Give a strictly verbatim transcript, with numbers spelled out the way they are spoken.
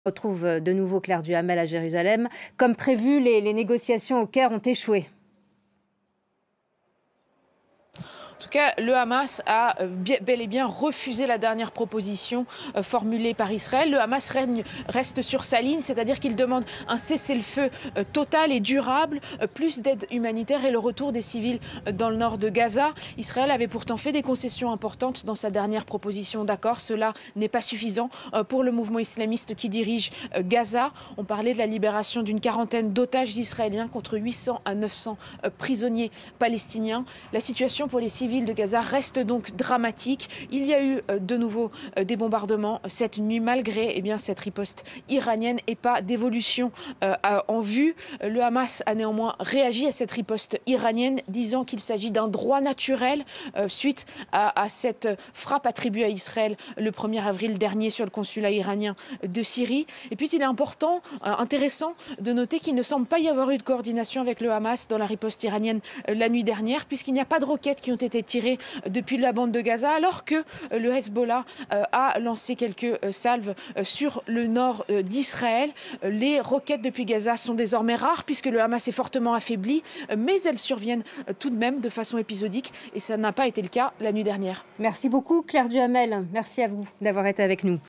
Retrouve de nouveau Claire Duhamel à Jérusalem. Comme prévu, les, les négociations au Caire ont échoué. En tout cas, le Hamas a bel et bien refusé la dernière proposition formulée par Israël. Le Hamas règne, reste sur sa ligne, c'est-à-dire qu'il demande un cessez-le-feu total et durable, plus d'aide humanitaire et le retour des civils dans le nord de Gaza. Israël avait pourtant fait des concessions importantes dans sa dernière proposition d'accord. Cela n'est pas suffisant pour le mouvement islamiste qui dirige Gaza. On parlait de la libération d'une quarantaine d'otages israéliens contre huit cents à neuf cents prisonniers palestiniens. La situation pour les civils de Gaza reste donc dramatique. Il y a eu de nouveau des bombardements cette nuit malgré eh bien, cette riposte iranienne et pas d'évolution euh, en vue. Le Hamas a néanmoins réagi à cette riposte iranienne disant qu'il s'agit d'un droit naturel euh, suite à, à cette frappe attribuée à Israël le premier avril dernier sur le consulat iranien de Syrie. Et puis il est important, euh, intéressant de noter qu'il ne semble pas y avoir eu de coordination avec le Hamas dans la riposte iranienne euh, la nuit dernière puisqu'il n'y a pas de roquettes qui ont été tirées depuis la bande de Gaza, alors que le Hezbollah a lancé quelques salves sur le nord d'Israël. Les roquettes depuis Gaza sont désormais rares puisque le Hamas est fortement affaibli, mais elles surviennent tout de même de façon épisodique et ça n'a pas été le cas la nuit dernière. Merci beaucoup Claire Duhamel, merci à vous d'avoir été avec nous.